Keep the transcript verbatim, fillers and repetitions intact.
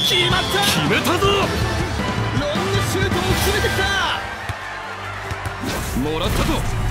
決まった。 決めたぞ。 ロングシュートを決めてきた。 もらったぞ。